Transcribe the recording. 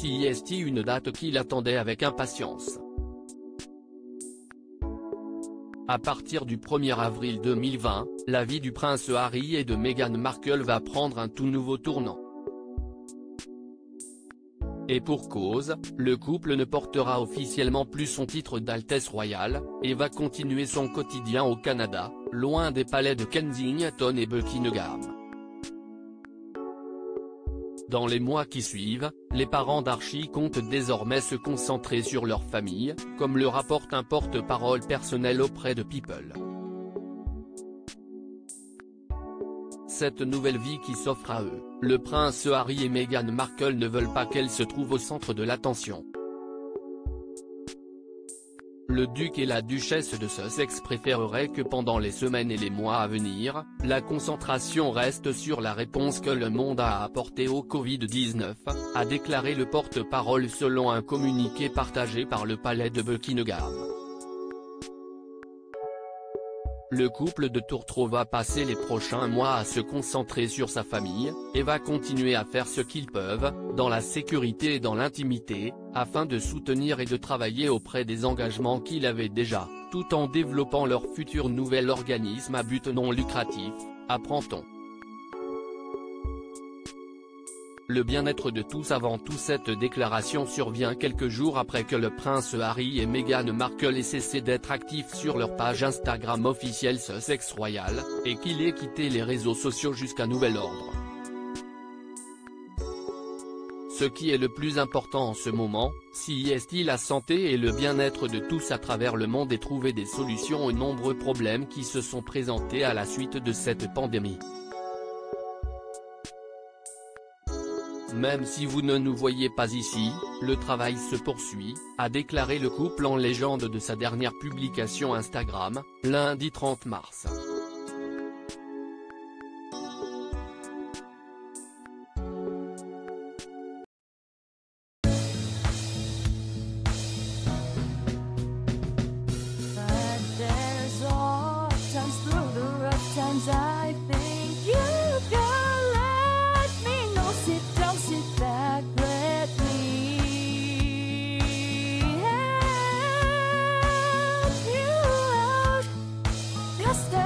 CES, une date qu'il attendait avec impatience. À partir du 1er avril 2020, la vie du prince Harry et de Meghan Markle va prendre un tout nouveau tournant. Et pour cause, le couple ne portera officiellement plus son titre d'Altesse royale, et va continuer son quotidien au Canada, loin des palais de Kensington et Buckingham. Dans les mois qui suivent, les parents d'Archie comptent désormais se concentrer sur leur famille, comme le rapporte un porte-parole personnel auprès de People. Cette nouvelle vie qui s'offre à eux, le prince Harry et Meghan Markle ne veulent pas qu'elle se trouve au centre de l'attention. Le duc et la duchesse de Sussex préféreraient que pendant les semaines et les mois à venir, la concentration reste sur la réponse que le monde a apportée au Covid-19, a déclaré le porte-parole selon un communiqué partagé par le palais de Buckingham. Le couple de Tourtereau va passer les prochains mois à se concentrer sur sa famille, et va continuer à faire ce qu'ils peuvent, dans la sécurité et dans l'intimité, afin de soutenir et de travailler auprès des engagements qu'ils avaient déjà, tout en développant leur futur nouvel organisme à but non lucratif, apprend-on. Le bien-être de tous avant tout. Cette déclaration survient quelques jours après que le prince Harry et Meghan Markle aient cessé d'être actifs sur leur page Instagram officielle Sussex Royal, et qu'il ait quitté les réseaux sociaux jusqu'à nouvel ordre. Ce qui est le plus important en ce moment, si est la santé et le bien-être de tous à travers le monde et trouver des solutions aux nombreux problèmes qui se sont présentés à la suite de cette pandémie. Même si vous ne nous voyez pas ici, le travail se poursuit, a déclaré le couple en légende de sa dernière publication Instagram, lundi 30 mars. Just